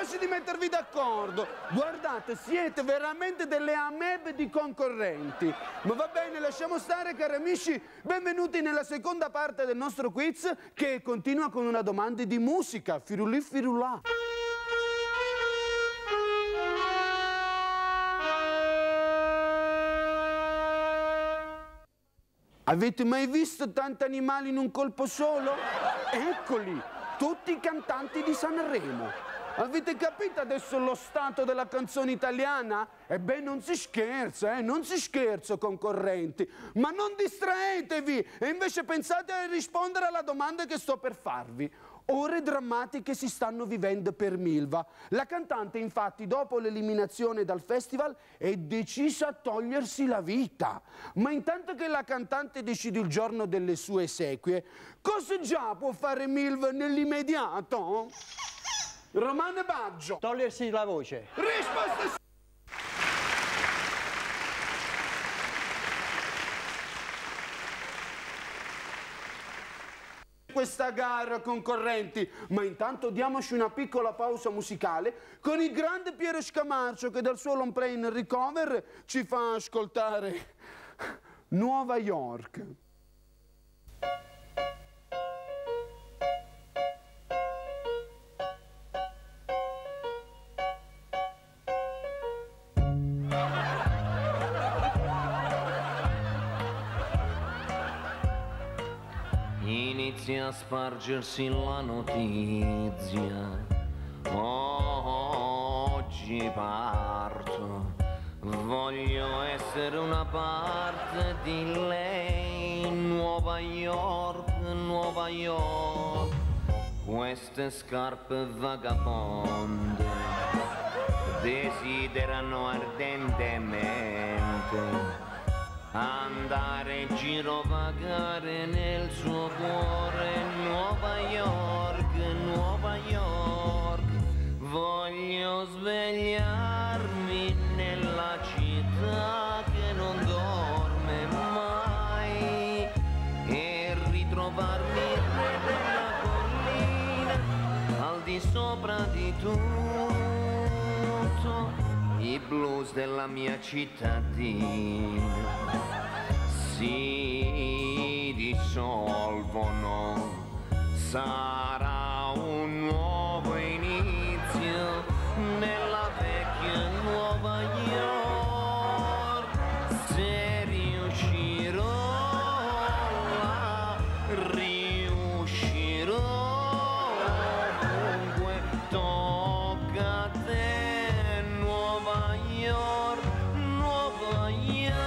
capaci di mettervi d'accordo. Guardate, siete veramente delle amebe di concorrenti. Ma va bene, lasciamo stare, cari amici. Benvenuti nella seconda parte del nostro quiz, che continua con una domanda di musica. Firulì firulà. Avete mai visto tanti animali in un colpo solo? Eccoli, tutti i cantanti di Sanremo. Avete capito adesso lo stato della canzone italiana? Ebbene, non si scherza, non si scherza, concorrenti. Ma non distraetevi e invece pensate a rispondere alla domanda che sto per farvi. Ore drammatiche si stanno vivendo per Milva. La cantante, infatti, dopo l'eliminazione dal festival, è decisa a togliersi la vita. Ma intanto che la cantante decide il giorno delle sue esequie, cosa già può fare Milva nell'immediato? Romano Baggio. Togliersi la voce. Risposta questa gara, concorrenti, ma intanto diamoci una piccola pausa musicale con il grande Piero Scamarcio che dal suo long play in recover ci fa ascoltare Nuova York. Inizia a spargersi la notizia, oggi parto, voglio essere una parte di lei, Nuova York, Nuova York, queste scarpe vagabonde desiderano ardentemente andare in giro, vagare nel suo cuore, Nuova York, Nuova York. Voglio svegliarmi nella città che non dorme mai e ritrovarmi il re della collina, al di sopra di tutto. I blues della mia cittadina si dissolvono, sarà un nuovo inizio nella vecchia Nuova York. Se riuscirò, riuscirò, comunque tocca a te, Nuova York, Nuova York.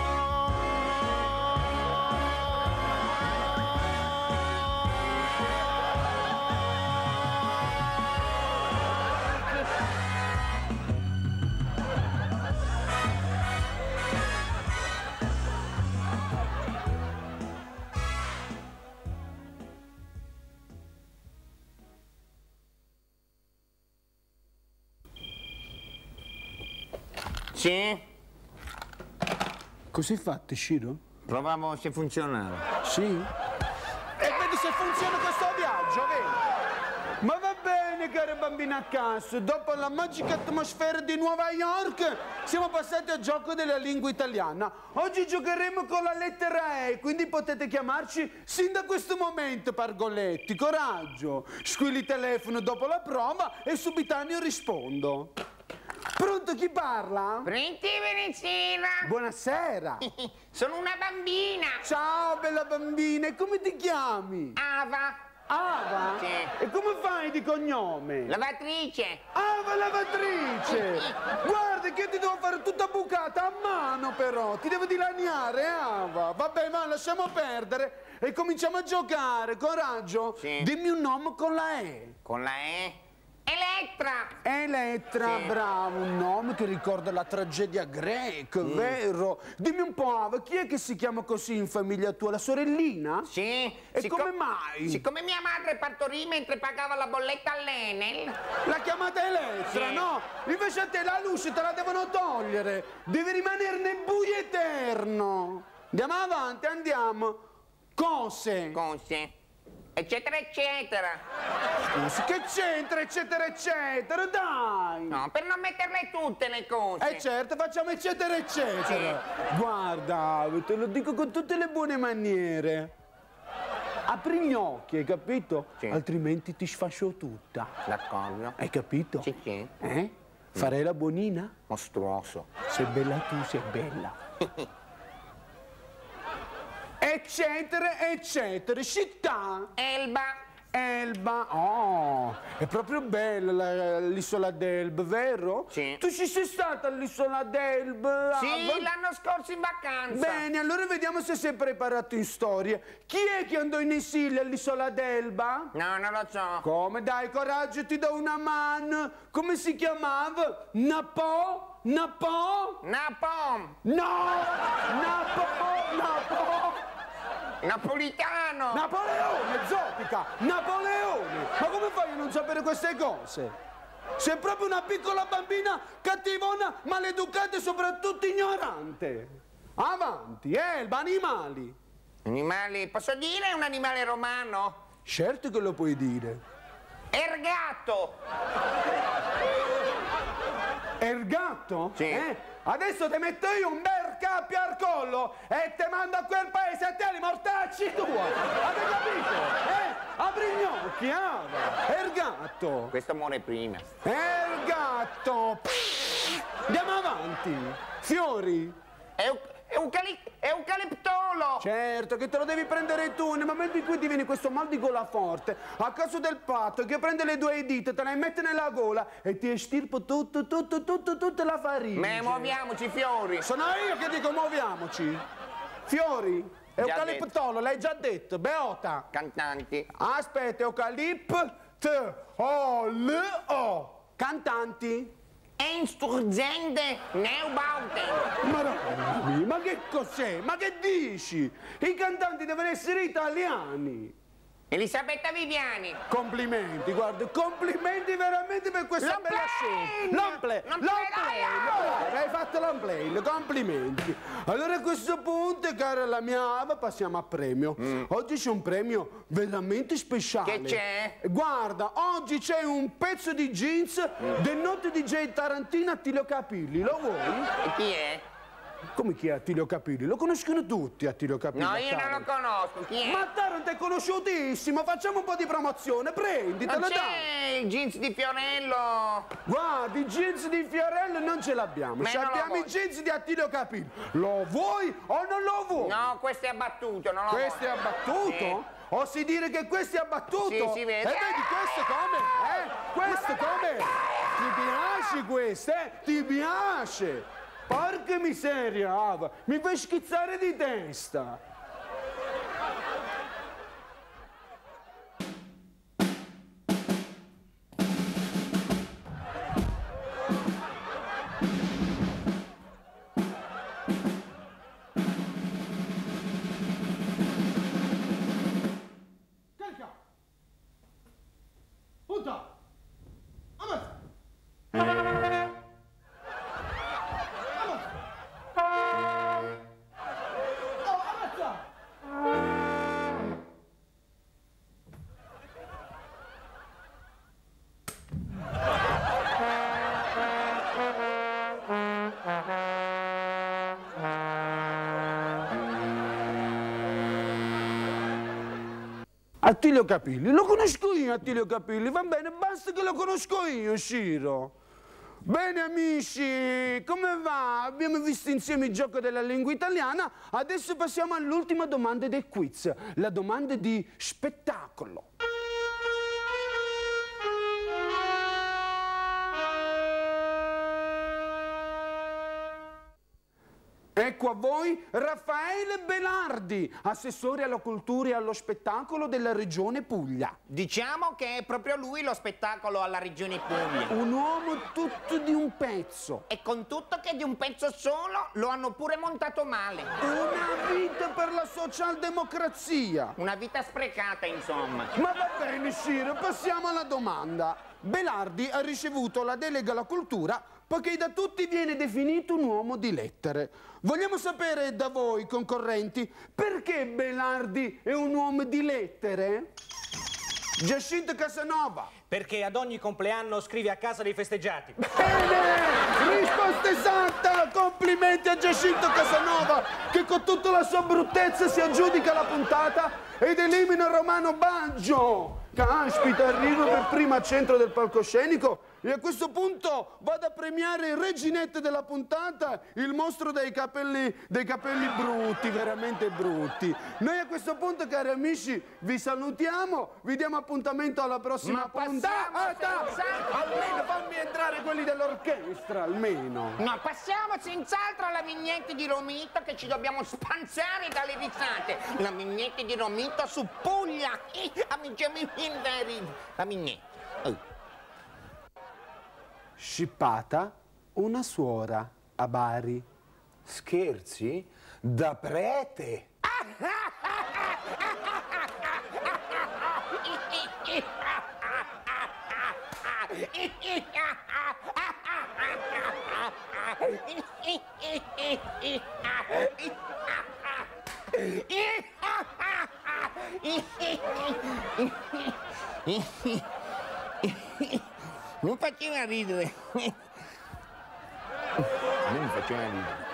Sì? Cos'hai fatto, Ciro? Proviamo se funzionava. Sì? E vedi se funziona questo viaggio, vedi? Ma va bene, cari bambini a casa, dopo la magica atmosfera di Nuova York siamo passati al gioco della lingua italiana. Oggi giocheremo con la lettera E, quindi potete chiamarci sin da questo momento, pargoletti. Coraggio! Squilli il telefono dopo la prova e subitaneo rispondo. Pronto, chi parla? Pronti, Venezina? Buonasera. Sono una bambina. Ciao, bella bambina, e come ti chiami? Ava. Ava? Sì. E come fai di cognome? Lavatrice. Ava lavatrice! Guarda che io ti devo fare tutta bucata a mano però, ti devo dilaniare, Ava. Vabbè, ma lasciamo perdere e cominciamo a giocare, coraggio. Sì. Dimmi un nome con la E. Con la E? Elettra. Elettra, Sì. bravo, un nome che ricorda la tragedia greca, vero? Dimmi un po', Ava, chi è che si chiama così in famiglia tua? La sorellina? Sì. E come mai? Siccome mia madre partorì mentre pagava la bolletta all'Enel. La chiamata Elettra, Sì. no? Invece a te la luce te la devono togliere. Devi rimanere nel buio eterno. Andiamo avanti, andiamo. Cose. Cose. eccetera, eccetera. Scusi, che c'entra, eccetera, eccetera, dai! No, per non metterle tutte le cose. Certo, facciamo eccetera, eccetera. Guarda, te lo dico con tutte le buone maniere. Apri gli occhi, hai capito? Sì. Altrimenti ti sfascio tutta. D'accordo. Hai capito? Sì, sì. Farei la buonina? Mostruoso. Sei bella tu, sei bella. Eccetera, eccetera. Città. Elba. Elba. Oh, è proprio bella l'isola d'Elba, vero? Sì. Tu ci sei stata all'isola d'Elba? Sì, l'anno scorso in vacanza. Bene, allora vediamo se sei preparato in storia. Chi è che andò in esilio all'isola d'Elba? No, non lo so. Come? Dai, coraggio, ti do una mano. Come si chiamava? Napo? Napo? Napom. No! Napo! Napo! Napolitano. Napoleone, zotica! Napoleone! Ma come fai a non sapere queste cose? Sei proprio una piccola bambina cattivona, maleducata e soprattutto ignorante. Avanti, Elba, animali. Animali, posso dire un animale romano? Certo che lo puoi dire. Ergato. Ergatto? Sì. Adesso ti metto io un bel cappio al collo e ti mando a quel paese a te li mortacci tua! Avete capito? Apri gli occhi, Ava! Ergatto! Questo muore prima. Ergatto! Andiamo avanti! Fiori! Eucaliptolo. Certo che te lo devi prendere tu nel momento in cui ti viene questo mal di gola forte a causa del patto che prende le due dita, te le mette nella gola e ti estirpo tutta la faringe. Ma muoviamoci, fiori. Sono io che dico muoviamoci. Fiori, eucaliptolo, l'hai già detto, beota. Cantanti. Aspetta, eucaliptolo. Cantanti. Einstürzende Neubauten. Madonna mia, ma che cos'è? Ma che dici? I cantanti devono essere italiani. Elisabetta Viviani. Complimenti, guarda, complimenti veramente per questa bella scelta. L'Unplay, hai fatto l'Unplay, complimenti. Allora a questo punto, cara la mia Ava, passiamo a premio. Oggi c'è un premio veramente speciale. Che c'è? Guarda, oggi c'è un pezzo di jeans del noto DJ Tarantino Attilio Capilli, lo vuoi? E chi è? Come chi è Attilio Capilli? Lo conoscono tutti Attilio Capilli. No, io non lo Taranto. conosco. Chi è? Ma Taranto è conosciutissimo, facciamo un po' di promozione, prenditelo, Non dai. c'è il jeans di Fiorello. Guarda, i jeans di Fiorello non ce l'abbiamo, Ma non lo abbiamo i voglio. jeans di Attilio Capilli. Lo vuoi o non lo vuoi? No, questo è abbattuto, non lo Questo è voglio. abbattuto? Sì. Osi dire che questo è abbattuto? Sì, si vede. E vedi questo come? Questo come? Ti piace questo, Ti piace? Porca miseria, Ava, mi fai schizzare di testa. Carica! Punta! Ammazza! Attilio Capilli, lo conosco io Attilio Capilli, va bene, basta che lo conosco io, Ciro. Bene amici, come va? Abbiamo visto insieme il gioco della lingua italiana, adesso passiamo all'ultima domanda del quiz, la domanda di spettacolo. Ecco a voi Raffaele Belardi, assessore alla cultura e allo spettacolo della regione Puglia. Diciamo che è proprio lui lo spettacolo alla regione Puglia. Un uomo tutto di un pezzo. E con tutto che di un pezzo solo lo hanno pure montato male. Una vita per la socialdemocrazia. Una vita sprecata, insomma. Ma va bene, Ciro, passiamo alla domanda. Belardi ha ricevuto la delega alla cultura poiché da tutti viene definito un uomo di lettere. Vogliamo sapere da voi, concorrenti, perché Belardi è un uomo di lettere? Giacinto Casanova. Perché ad ogni compleanno scrive a casa dei festeggiati. Bene! Risposta esatta! Complimenti a Giacinto Casanova, che con tutta la sua bruttezza si aggiudica la puntata ed elimina Romano Baggio. Caspita, arrivo per prima al centro del palcoscenico e a questo punto vado a premiare il reginetto della puntata, il mostro dei capelli brutti, veramente brutti. Noi a questo punto, cari amici, vi salutiamo, vi diamo appuntamento alla prossima puntata. Almeno fammi entrare quelli dell'orchestra, almeno. No, passiamo senz'altro alla vignetta di Romito, che ci dobbiamo spanzare dalle risate. La vignetta di Romito su Puglia. La vignetta. Scippata una suora a Bari. Scherzi? Da prete? Non faceva ridere. A me mi faceva ridere.